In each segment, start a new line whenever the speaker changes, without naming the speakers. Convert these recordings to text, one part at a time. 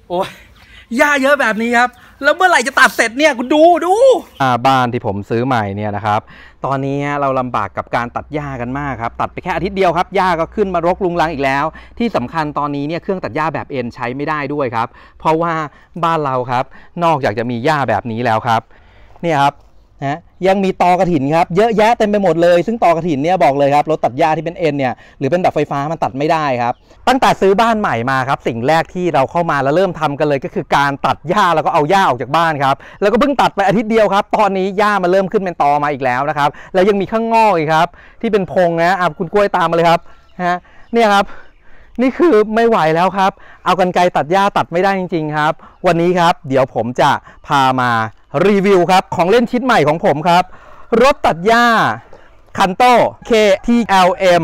โอ้ยหญ้าเยอะแบบนี้ครับแล้วเมื่อไหร่จะตัดเสร็จเนี่ยคุณดูบ้านที่ผมซื้อใหม่เนี่ยนะครับตอนนี้เราลำบากกับการตัดหญ้ากันมากครับตัดไปแค่อาทิตย์เดียวครับหญ้าก็ขึ้นมารกรุงรังอีกแล้วที่สำคัญตอนนี้เนี่ยเครื่องตัดหญ้าแบบเอ็นใช้ไม่ได้ด้วยครับเพราะว่าบ้านเราครับนอกจากจะมีหญ้าแบบนี้แล้วครับเนี่ยครับนะยังมีตอกระถินครับเยอะแยะเต็มไปหมดเลยซึ่งตอกระถินเนี่ยบอกเลยครับรถตัดหญ้าที่เป็นเอ็นเนี่ยหรือเป็นแบบไฟฟ้ามันตัดไม่ได้ครับตั้งแต่ซื้อบ้านใหม่มาครับสิ่งแรกที่เราเข้ามาแล้วเริ่มทำกันเลยก็คือการตัดหญ้าแล้วก็เอาหญ้าออกจากบ้านครับแล้วก็เพิ่งตัดไปอาทิตย์เดียวครับตอนนี้หญ้ามันเริ่มขึ้นเป็นตอมาอีกแล้วนะครับแล้วยังมีข้างงอกอีกครับที่เป็นพงนะคุณกล้วยตามมาเลยครับเนี่ยครับนี่คือไม่ไหวแล้วครับเอากรรไกรตัดหญ้าตัดไม่ได้จริงๆครับวันนี้ครับเดี๋ยวผมจะพามารีวิวครับของเล่นชิ้นใหม่ของผมครับรถตัดหญ้าคันโต้ KTLM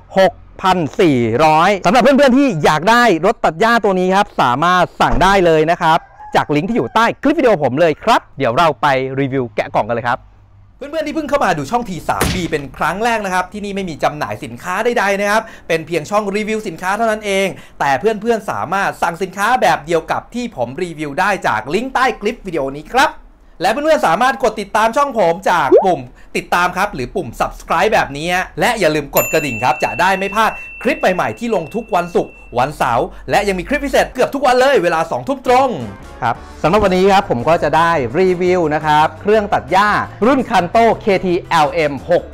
6,400 สำหรับเพื่อนๆที่อยากได้รถตัดหญ้าตัวนี้ครับสามารถสั่งได้เลยนะครับจากลิงก์ที่อยู่ใต้คลิปวิดีโอผมเลยครับเดี๋ยวเราไปรีวิวแกะกล่องกันเลยครับเพื่อนๆที่เพิ่งเข้ามาดูช่อง T3B เป็นครั้งแรกนะครับที่นี่ไม่มีจำหน่ายสินค้าใดๆนะครับเป็นเพียงช่องรีวิวสินค้าเท่านั้นเองแต่เพื่อนๆสามารถสั่งสินค้าแบบเดียวกับที่ผมรีวิวได้จากลิงก์ใต้คลิปวิดีโอนี้ครับและเพื่อนๆสามารถกดติดตามช่องผมจากปุ่มติดตามครับหรือปุ่ม subscribe แบบนี้และอย่าลืมกดกระดิ่งครับจะได้ไม่พลาดคลิปใหม่ๆที่ลงทุกวันศุกร์วันเสาร์และยังมีคลิปพิเศษเกือบทุกวันเลยเวลา 20:00 นตรงครับสำหรับวันนี้ครับผมก็จะได้รีวิวนะครับเครื่องตัดหญ้ารุ่นคันโต้ KTLM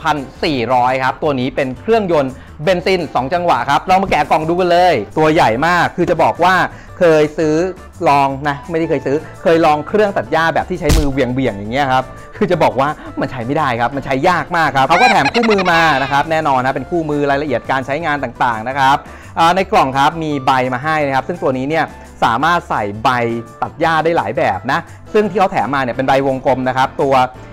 6,400 ครับตัวนี้เป็นเครื่องยนต์เบนซิน2จังหวะครับลองมาแกะกล่องดูกันเลยตัวใหญ่มากคือจะบอกว่าเคยซื้อลองนะไม่ได้เคยลองเครื่องตัดหญ้าแบบที่ใช้มือเบี่ยงอย่างเงี้ยครับคือจะบอกว่ามันใช้ไม่ได้ครับมันใช้ยากมากครับเขาก็แถมคู่มือมานะครับแน่นอนนะเป็นคู่มือรายละเอียดการใช้งานต่างๆนะครับในกล่องครับมีใบมาให้นะครับซึ่งตัวนี้เนี่ยสามารถใส่ใบตัดหญ้าได้หลายแบบนะซึ่งที่เขาแถมมาเนี่ยเป็นใบวงกลมนะครับตัว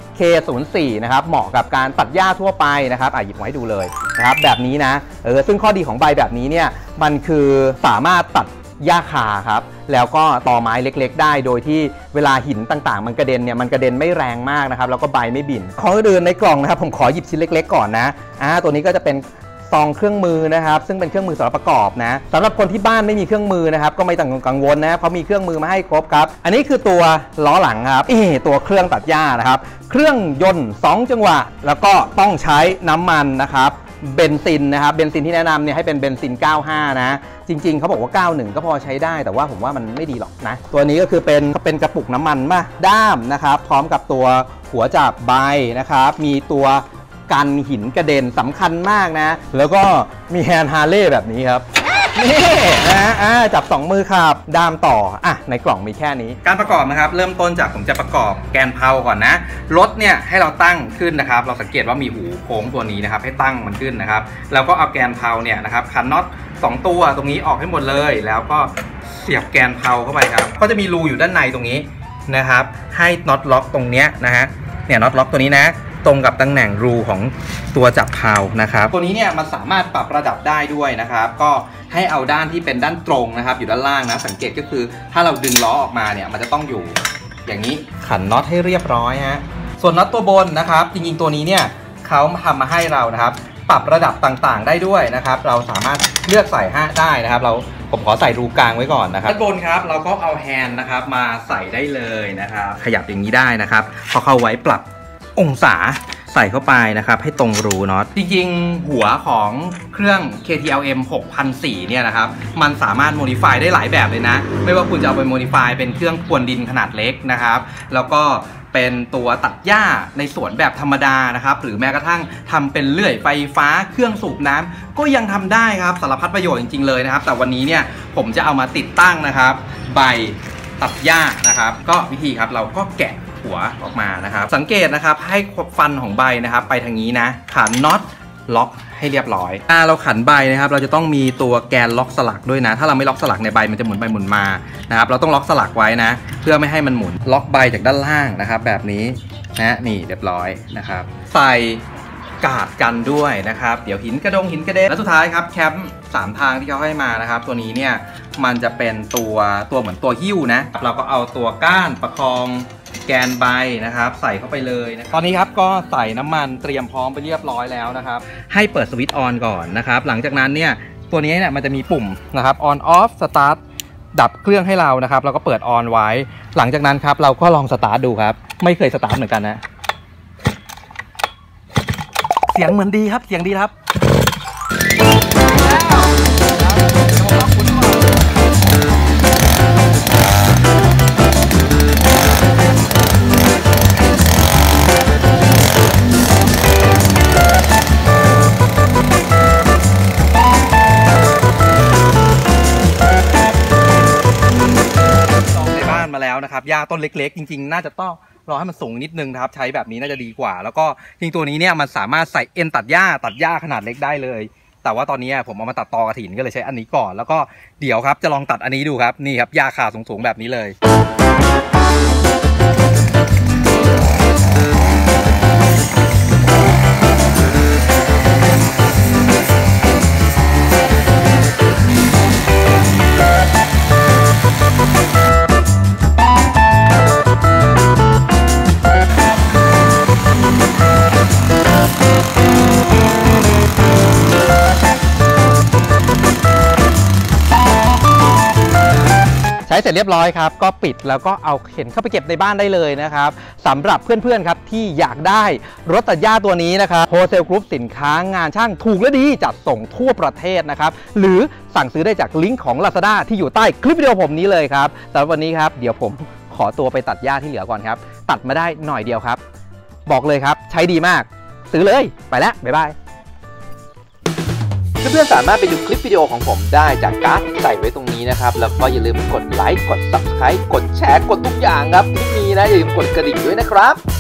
K04 นะครับเหมาะกับการตัดหญ้าทั่วไปนะครับหยิบมาให้ดูเลยนะครับแบบนี้นะซึ่งข้อดีของใบแบบนี้เนี่ยมันคือสามารถตัดหญ้าคาครับแล้วก็ตอไม้เล็กๆได้โดยที่เวลาหินต่างๆมันกระเด็นเนี่ยมันกระเด็นไม่แรงมากนะครับแล้วก็ใบไม่บิ่นของอื่นในกล่องนะครับผมขอหยิบชิ้นเล็กๆก่อนนะตัวนี้ก็จะเป็นซองเครื่องมือนะครับซึ่งเป็นเครื่องมือสำหรับประกอบนะสำหรับคนที่บ้านไม่มีเครื่องมือนะครับก็ไม่ต้องกังวลนะเพราะมีเครื่องมือมาให้ครบครับอันนี้คือตัวล้อหลังครับตัวเครื่องตัดหญ้านะครับเครื่องยนต์2จังหวะแล้วก็ต้องใช้น้ำมันนะครับเบนซินนะครับเบนซินที่แนะนำเนี่ยให้เป็นเบนซิน95นะจริงๆเขาบอกว่า91ก็พอใช้ได้แต่ว่าผมว่ามันไม่ดีหรอกนะตัวนี้ก็คือเป็นกระปุกน้ำมันมาด้ามนะครับพร้อมกับตัวหัวจับใบนะครับมีตัวกันหินกระเด็นสำคัญมากนะแล้วก็มีแฮนด์ฮาร์เลย์แบบนี้ครับนี่นะจับ2มือครับด้ามต่อในกล่องมีแค่นี้การประกอบนะครับเริ่มต้นจากผมจะประกอบแกนเพลาก่อนนะรถเนี่ยให้เราตั้งขึ้นนะครับเราสังเกตว่ามีหูโค้งตัวนี้นะครับให้ตั้งมันขึ้นนะครับแล้วก็เอาแกนเพลาเนี่ยนะครับขันน็อต2ตัวตรงนี้ออกให้หมดเลยแล้วก็เสียบแกนเพลาเข้าไปครับก็จะมีรูอยู่ด้านในตรงนี้นะครับให้น็อตล็อกตรงเนี้ยนะฮะเนี่ยน็อตล็อกตัวนี้นะตรงกับตำแหน่งรูของตัวจับเพลานะครับตัวนี้เนี่ยมันสามารถปรับระดับได้ด้วยนะครับก็ให้เอาด้านที่เป็นด้านตรงนะครับอยู่ด้านล่างนะสังเกตก็คือถ้าเราดึงล้อออกมาเนี่ยมันจะต้องอยู่อย่างนี้ขันน็อตให้เรียบร้อยฮะส่วนน็อตตัวบนนะครับจริงๆตัวนี้เนี่ยเขาทำมาให้เรานะครับปรับระดับต่างๆได้ด้วยนะครับเราสามารถเลือกใส่ได้นะครับผมขอใส่รูกลางไว้ก่อนนะครับด้านบนครับเราก็เอาแฮนด์นะครับมาใส่ได้เลยนะครับขยับอย่างนี้ได้นะครับพอเข้าไว้ปรับองศาใส่เข้าไปนะครับให้ตรงรูน็อตจริงๆหัวของเครื่อง KTLM 6,400 เนี่ยนะครับมันสามารถโมดิฟายได้หลายแบบเลยนะไม่ว่าคุณจะเอาไปโมดิฟายเป็นเครื่องพรวนดินขนาดเล็กนะครับแล้วก็เป็นตัวตัดหญ้าในสวนแบบธรรมดานะครับหรือแม้กระทั่งทำเป็นเลื่อยไฟฟ้าเครื่องสูบน้ำก็ยังทำได้ครับสารพัดประโยชน์จริงๆเลยนะครับแต่วันนี้เนี่ยผมจะเอามาติดตั้งนะครับใบตัดหญ้านะครับก็วิธีครับเราก็แกะหัวออกมานะครับสังเกตนะครับให้ฟันของใบนะครับไปทางนี้นะขันน็อตล็อกให้เรียบร้อยเราขันใบนะครับเราจะต้องมีตัวแกนล็อกสลักด้วยนะถ้าเราไม่ล็อกสลักในใบมันจะหมุนไปหมุนมานะครับเราต้องล็อกสลักไว้นะเพื่อไม่ให้มันหมุนล็อกใบจากด้านล่างนะครับแบบนี้นะนี่เรียบร้อยนะครับใส่กาดกันด้วยนะครับเดี๋ยวหินกระเด็นและสุดท้ายครับแคม3ทางที่เขาให้มานะครับตัวนี้เนี่ยมันจะเป็นตัวเหมือนตัวหิ้วนะเราก็เอาตัวก้านประคองแกนใบนะครับใส่เข้าไปเลยนะตอนนี้ครับก็ใส่น้ำมันเตรียมพร้อมไปเรียบร้อยแล้วนะครับให้เปิดสวิตช์ออนก่อนนะครับหลังจากนั้นเนี่ยตัวนี้เนี่ยมันจะมีปุ่มนะครับ on off start ดับเครื่องให้เรานะครับแล้วก็เปิดออนไว้หลังจากนั้นครับเราก็ลองสตาร์ทดูครับไม่เคยสตาร์ทเหมือนกันนะเสียงเหมือนดีครับเสียงดีครับมาแล้วนะครับหญ้าต้นเล็กๆจริงๆน่าจะต้องรอให้มันสูงนิดนึงนะครับใช้แบบนี้น่าจะดีกว่าแล้วก็จริงตัวนี้เนี่ยมันสามารถใส่เอ็นตัดหญ้าขนาดเล็กได้เลยแต่ว่าตอนนี้ผมเอามาตัดตอกระถินก็เลยใช้อันนี้ก่อนแล้วก็เดี๋ยวครับจะลองตัดอันนี้ดูครับนี่ครับหญ้าคาสูงๆแบบนี้เลยใช้เสร็จเรียบร้อยครับก็ปิดแล้วก็เอาเข็นเข้าไปเก็บในบ้านได้เลยนะครับสำหรับเพื่อนๆครับที่อยากได้รถตัดหญ้าตัวนี้นะครับโฮเซลกรุ๊ปสินค้างานช่างถูกและดีจัดส่งทั่วประเทศนะครับหรือสั่งซื้อได้จากลิงก์ของ Lazada ที่อยู่ใต้คลิปวิดีโอผมนี้เลยครับแต่วันนี้ครับเดี๋ยวผมขอตัวไปตัดหญ้าที่เหลือก่อนครับตัดมาได้หน่อยเดียวครับบอกเลยครับใช้ดีมากซื้อเลยไปแล้วบ๊ายบายเพื่อนๆสามารถไปดูคลิปวิดีโอของผมได้จากการ์ดใส่ไว้ตรงนี้นะครับแล้วก็อย่าลืมกดไลค์กด Subscribe กดแชร์กดทุกอย่างครับที่มีนะอย่าลืมกดกระดิ่งด้วยนะครับ